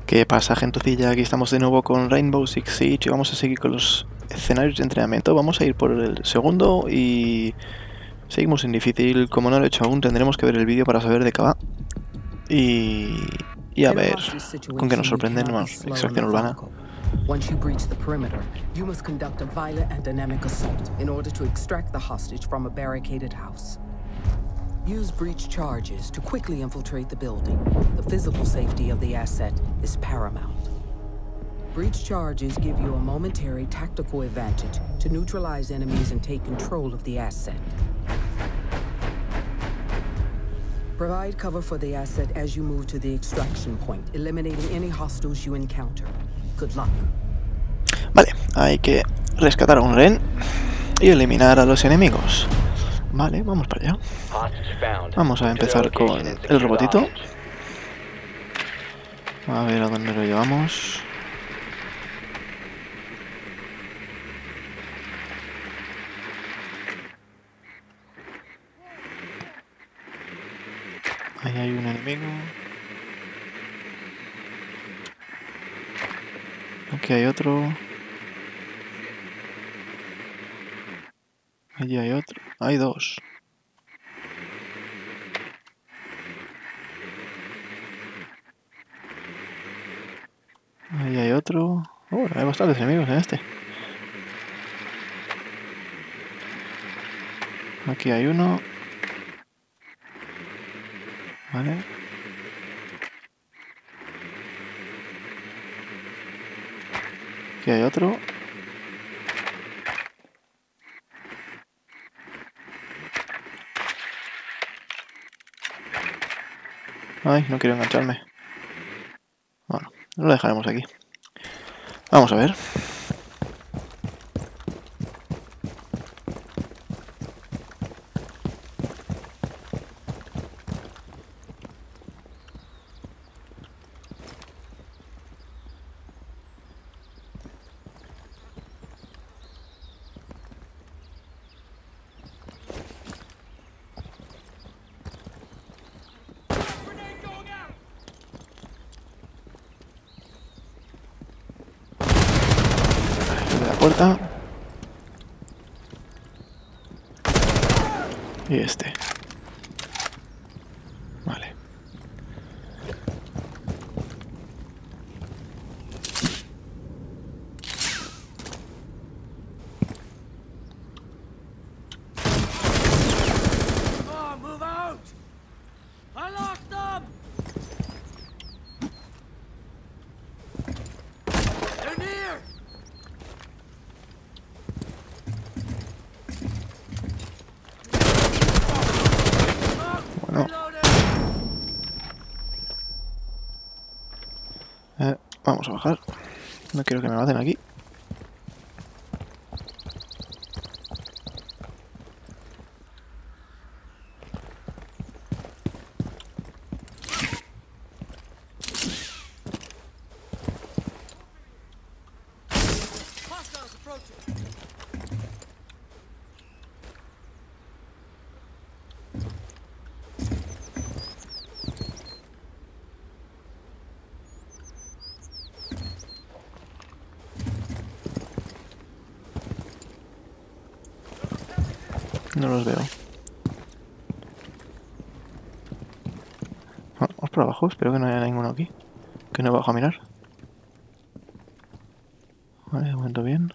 ¿Qué pasa, gentecilla? Aquí estamos de nuevo con Rainbow Six Siege y vamos a seguir con los escenarios de entrenamiento. Vamos a ir por el segundo y seguimos en difícil. Como no lo he hecho aún, tendremos que ver el vídeo para saber de qué va. Y a ver con qué nos sorprendemos. Extracción urbana. Once you breach the perimeter, you must conduct a violent and dynamic assault in order to extract the hostage from a barricaded house. Use breach charges to quickly infiltrate the building. The physical safety of the asset is paramount. Breach charges give you a momentary tactical advantage to neutralize enemies and take control of the asset. Provide cover for the asset as you move to the extraction point, eliminating any hostiles you encounter. Good luck. Vale, hay que rescatar a un rehén y eliminar a los enemigos. Vale, vamos para allá. Vamos a empezar con el robotito. A ver a dónde lo llevamos. Ahí hay un enemigo. Aquí hay otro. Allí hay otro. Hay dos. Ahí hay otro. Hay bastantes enemigos en este. Aquí hay uno. Vale. Aquí hay otro. Ay, no quiero engancharme. Bueno, lo dejaremos aquí. Vamos a ver. La puerta. Y este. Vale. Bueno. Vamos a bajar. No quiero que me maten aquí. No los veo. Vamos por abajo. Espero que no haya ninguno aquí. Que no bajo a mirar. Vale, de momento bien.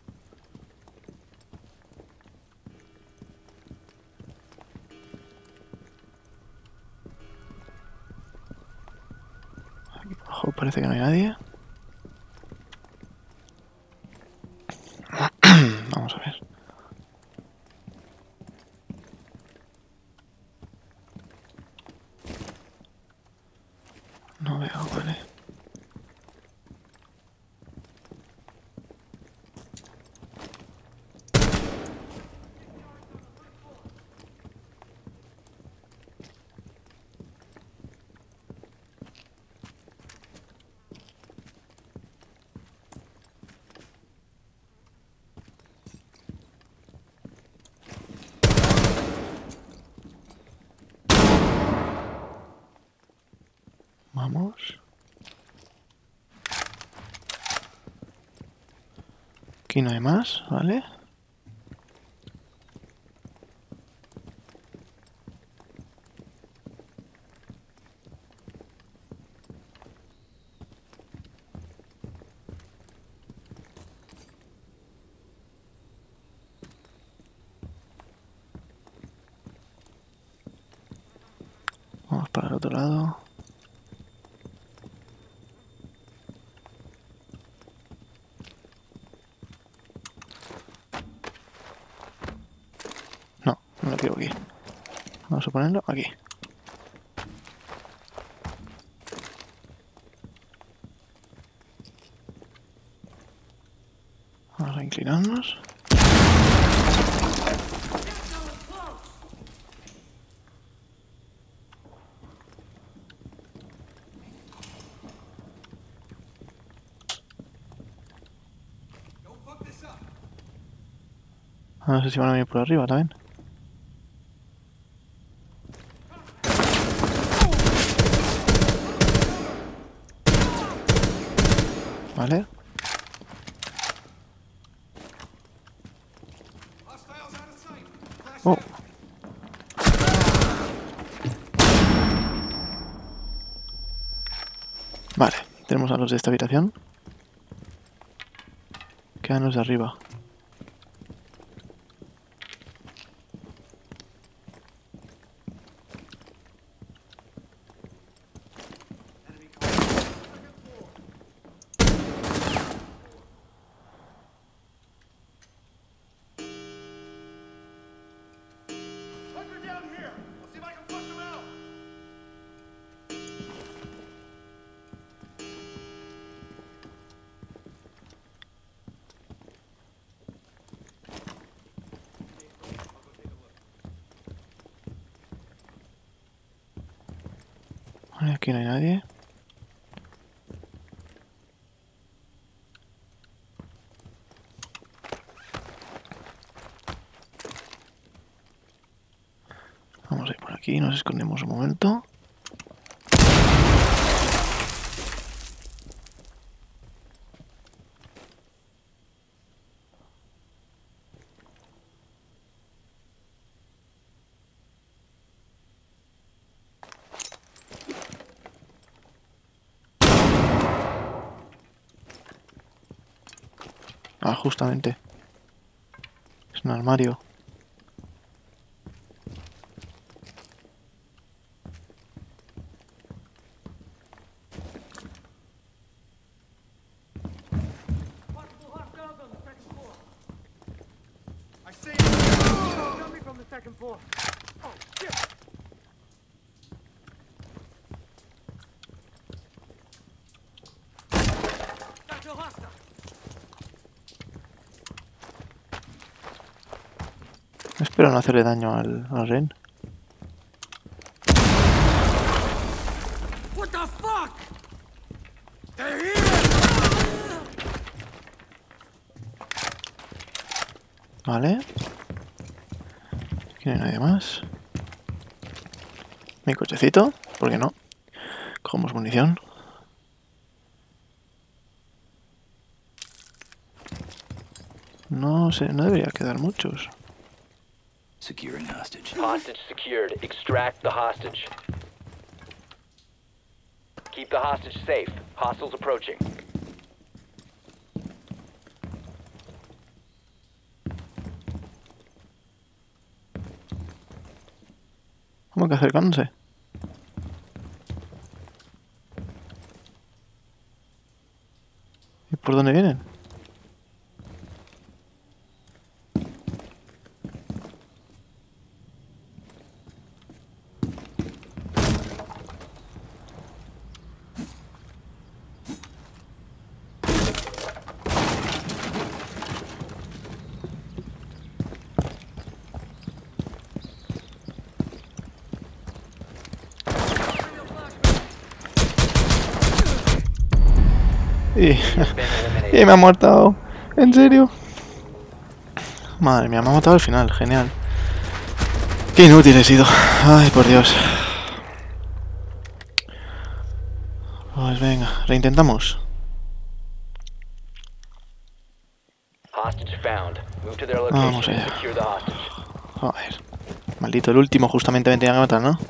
Aquí abajo parece que no hay nadie. Vamos a ver. No veo, vale. Aquí no hay más, ¿vale? Vamos para el otro lado. No, no lo quiero aquí. Vamos a ponerlo aquí. Vamos a inclinarnos. No sé si van a venir por arriba también. Vale. Oh. Vale, tenemos a los de esta habitación. Quedan los de arriba. Vale, aquí no hay nadie. Vamos a ir por aquí, nos escondemos un momento. Ah, justamente. Es un armario. Espero no hacerle daño al Ren. What the fuck? They're here! Vale. Aquí no hay nadie más. Mi cochecito, ¿por qué no? Cogemos munición. No sé, no debería quedar muchos. Securing hostage. Hostage secured. Extract the hostage. Keep the hostage safe. Hostiles approaching. ¿Cómo que acercándose? ¿Y por dónde vienen? Y me ha matado. ¿En serio? Madre mía, me ha matado al final. Genial. Qué inútil he sido. Ay, por Dios. Pues venga, reintentamos. hostage found. Move to their Vamos location and allá. secure the hostage. Joder. Maldito, el último justamente me tenía que matar, ¿no?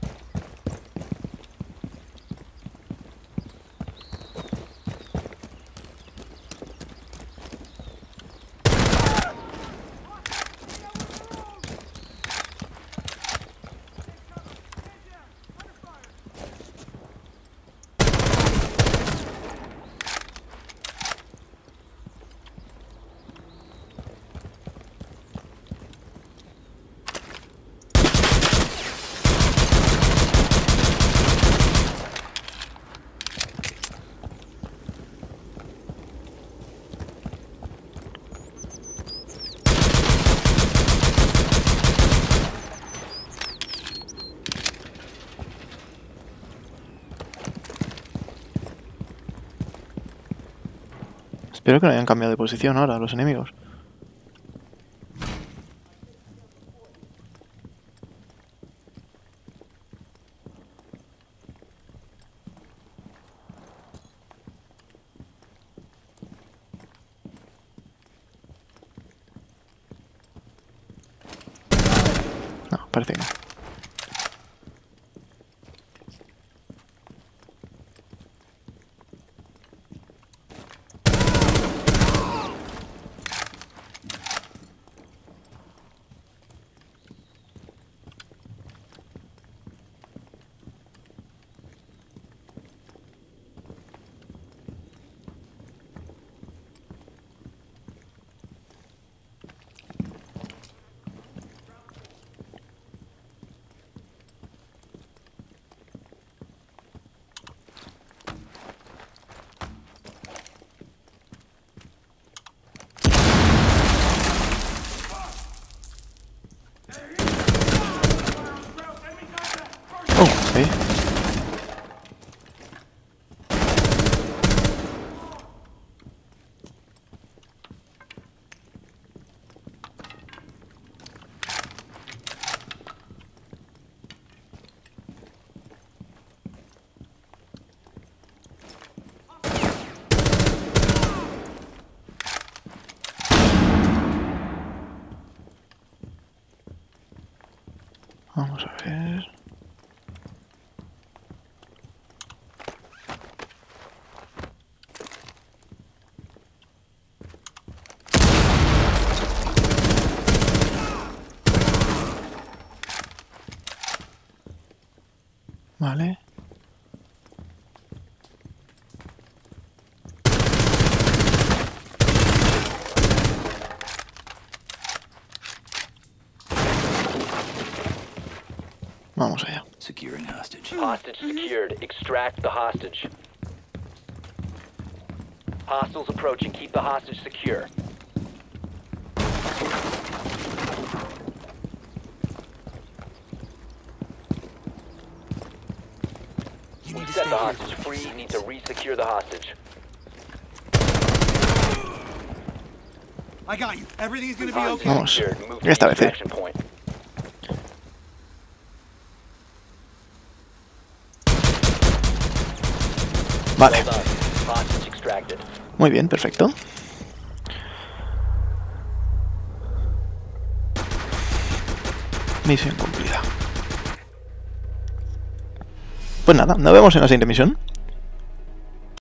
Espero que no hayan cambiado de posición ahora los enemigos. No, parece que no. Oh, sí. Vamos a ver. Vale. Vamos allá. Securing hostage. Hostage secured. Extract the hostage. Hostiles approaching. Keep the hostage secure. You need to Set stay the here. hostage free. You need to re-secure the hostage. I got you. Everything's gonna be Hostage okay. Vamos. secured. Move to Esta the vez, extraction point. Vale. Well done. Hostage extracted. Muy bien, perfecto. Misión cumplida. Pues nada, nos vemos en la siguiente misión.